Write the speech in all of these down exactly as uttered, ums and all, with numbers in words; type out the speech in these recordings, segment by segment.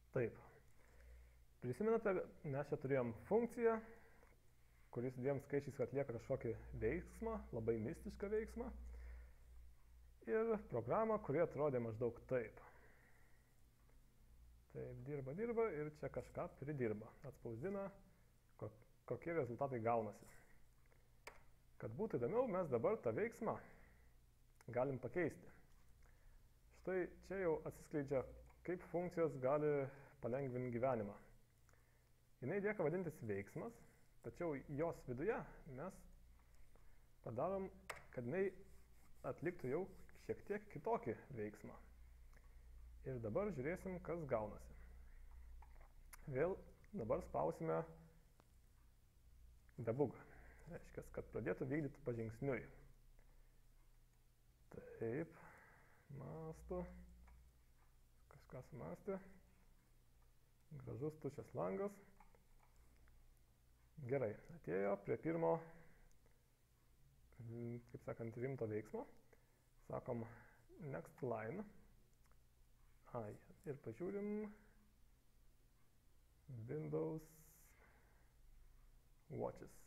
Taip. Prisimenate, mes čia turėjom funkciją, kuris dviem skaičiais atlieka kažkokį veiksmą, labai mistišką veiksmą. Ir programą, kuri atrodė maždaug taip. Taip, dirba, dirba ir čia kažką pridirba. Atspausdina, kokie rezultatai gaunasi. Kad būtų įdomiau, mes dabar tą veiksmą galim pakeisti. Štai čia jau atsiskleidžia, kaip funkcijos gali palengvinti gyvenimą. Jinai lieka vadintis veiksmas, tačiau jos viduje mes padarom, kad jinai atliktų jau šiek tiek kitokį veiksmą. Ir dabar žiūrėsim, kas gaunasi. Vėl dabar spausime debug. Reiškia, kad pradėtų vykdyti pažingsniui. Taip, mąstu. Kažką sumąstė. Gražus tuščias langas. Gerai, atėjo prie pirmo, kaip sakant, rimto veiksmo. Sakom, next line. Ai, ir pažiūrim Windows Watches.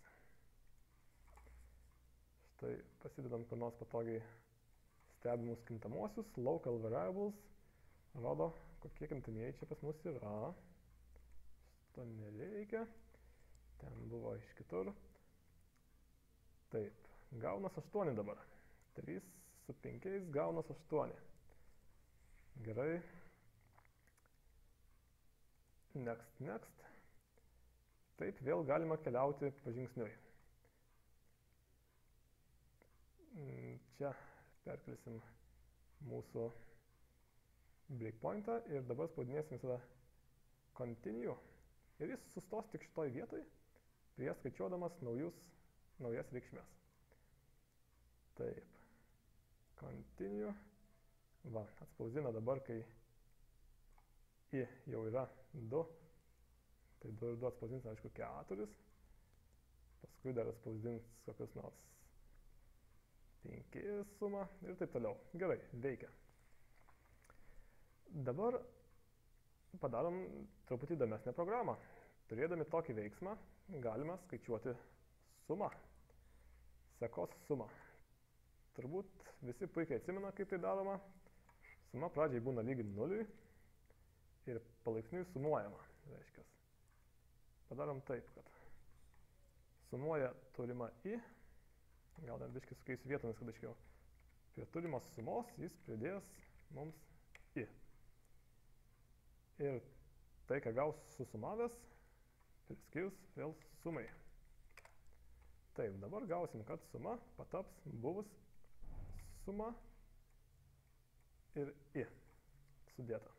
Štai pasidedam kur nors patogiai stebimus kintamosius, local variables, rodo, kokie kintamieji čia pas mus yra. Šito nereikia, ten buvo iš kitur. Taip, gaunas aštuoni dabar. trys su penkiais gaunas aštuoni. Gerai. Next, next. Taip, vėl galima keliauti pažingsniui. Čia perkelsim mūsų breakpointą ir dabar spaudinėsim visada continue. Ir jis sustos tik šitoj vietoj, prie skaičiuodamas naujus, naujas reikšmės. Taip. Continue. Va, atspausdina dabar, kai i jau yra du. Tai du ir du atspausdins, aišku, keturis. Paskui dar atspausdins kokius nors penki sumą ir taip toliau. Gerai, veikia. Dabar padarom truputį įdomesnę programą. Turėdami tokį veiksmą galime skaičiuoti sumą. Sekos sumą. Turbūt visi puikiai atsimena, kaip tai daroma. Suma pradžiai būna lygi nuliui ir palaipsniui sumuojama. Reiškia. Padarom taip, kad sumuoja turimą i. Gal dar biškai sukeisiu vietomis, kad aiškiau. Prie turimos sumos jis pridės mums i. Ir tai, ką gaus susumavęs, priskirs vėl sumai. Taip, dabar gausim, kad suma pataps buvus suma ir i sudėta.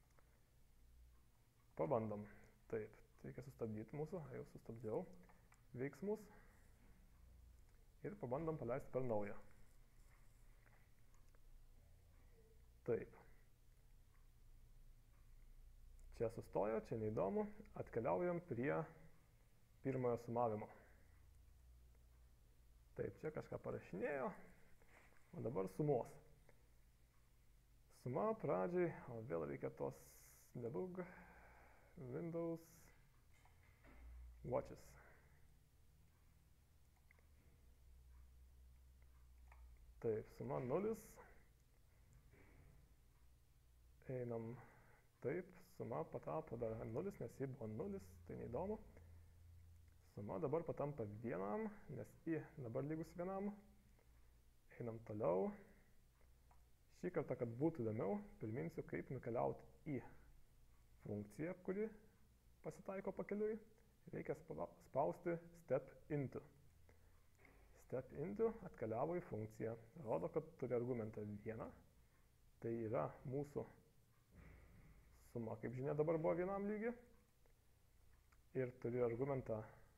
Pabandom. Taip, reikia sustabdyti mūsų, jau sustabdžiau veiksmus. Ir pabandom paleisti per naują. Taip. Čia sustojo, čia neįdomu. Atkeliaujam prie pirmojo sumavimo. Taip, čia kažką parašinėjo. O dabar sumos. Suma pradžiai, o vėl reikia tos debug, Windows Watches. Taip, suma nulis. Einam taip, suma patapo dar nulis, nes ji buvo nulis, tai neįdomu. Suma dabar patampa vienam, nes i dabar lygus vienam. Einam toliau. Šį kartą, kad būtų įdomiau, priminsiu, kaip nukeliauti į funkciją, kuri pasitaiko pakeliui. Reikia spausti step into. Step into atkeliavo į funkciją. Rodo, kad turi argumentą vieną. Tai yra mūsų suma, kaip žinia, dabar buvo vienam lygi. Ir turi argumentą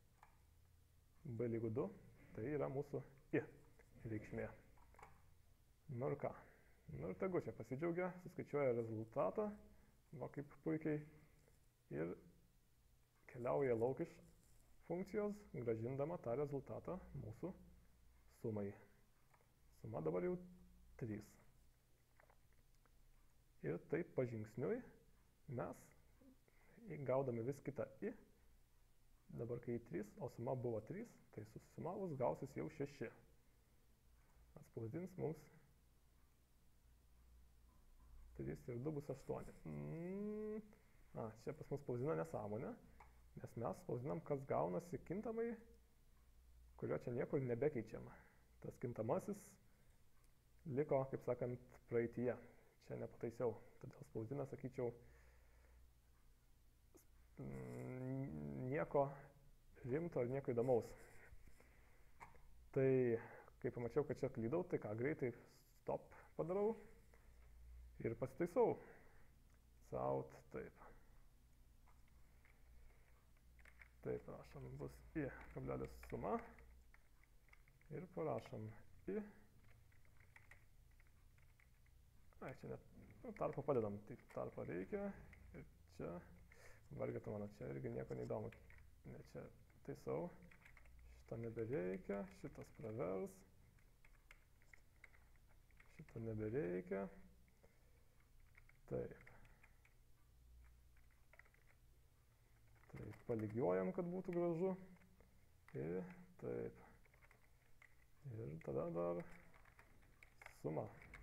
b lygu du. Tai yra mūsų i reikšmė. Nu ir ką? Nu ir tegu čia pasidžiaugia, suskaičiuoja rezultatą, va kaip puikiai, ir keliauja lauk iš funkcijos, gražindama tą rezultatą mūsų sumai. Suma dabar jau trys. Ir taip pažingsniui mes gaudami vis kitą i, dabar kai trys, o suma buvo trys, tai susumavus gausis jau šeši. Atspausdins mums trys ir du bus aštuoni. Mm. A, čia pas mus spausdina nesąmonė, nes mes spausdinam, kas gaunasi kintamai, kurio čia niekur nebekeičiam. Tas kintamasis liko, kaip sakant, praeityje. Čia nepataisiau, todėl spausdina, sakyčiau, nieko rimto ir nieko įdomaus. Tai, kai pamačiau, kad čia klydau, tai ką, greitai stop padarau ir pasitaisau. Out, taip. Taip, rašom, bus i kablelis suma ir parašom i. Ai, čia net nu, tarpą padedam, tai tarpą reikia ir čia, vargėtų mano, čia irgi nieko neįdomu. Ne, čia taisau, šito nebereikia, šitas pravers, šito nebereikia. Taip. Taip, palygiuojam, kad būtų gražu. Ir taip. Ir tada dar suma.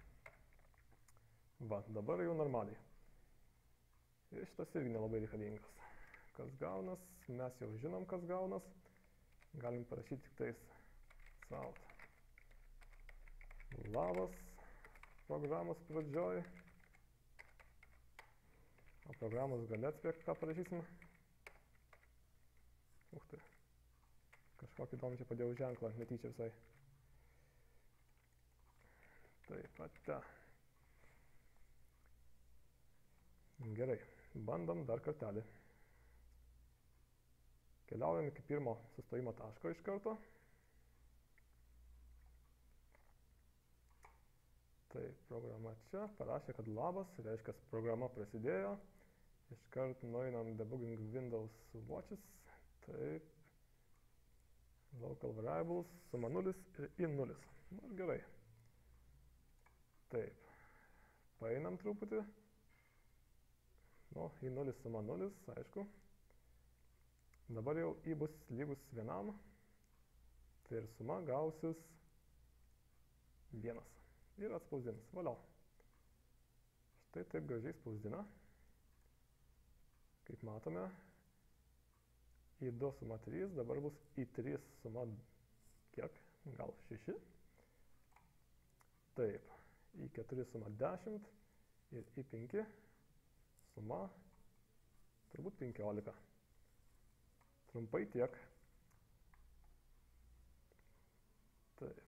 Va, dabar jau normaliai. Ir šitas irgi nelabai reikalingas. Kas gaunas, mes jau žinom, kas gaunas. Galim parašyti tik tais out. Labas programos pradžioj. O programos gale atspėk, ką parašysim. Uch tai. Kažkokį įdomų čia padėjau ženklą, netyčia visai. Taip, ate. Gerai, bandom dar kartelį. Keliaujam iki pirmo sustojimo taško iš karto. Taip, programa čia, parašė, kad labas, reiškia, programa prasidėjo. Iškart nueinam debugging Windows watches. Taip. Local variables, suma nulis ir i nulis. Nu, gerai. Taip. Paeinam truputį. Nu, i nulis suma nulis, aišku. Dabar jau i bus lygus vienam. Tai ir suma gausis vienas. Ir atspausdins. Valio. Štai taip gražiai spausdina. Kaip matome, i du suma trys, dabar bus i trys suma kiek? Gal šeši. Taip, i keturi suma dešimt ir i penki suma turbūt penkiolika. Trumpai tiek. Taip.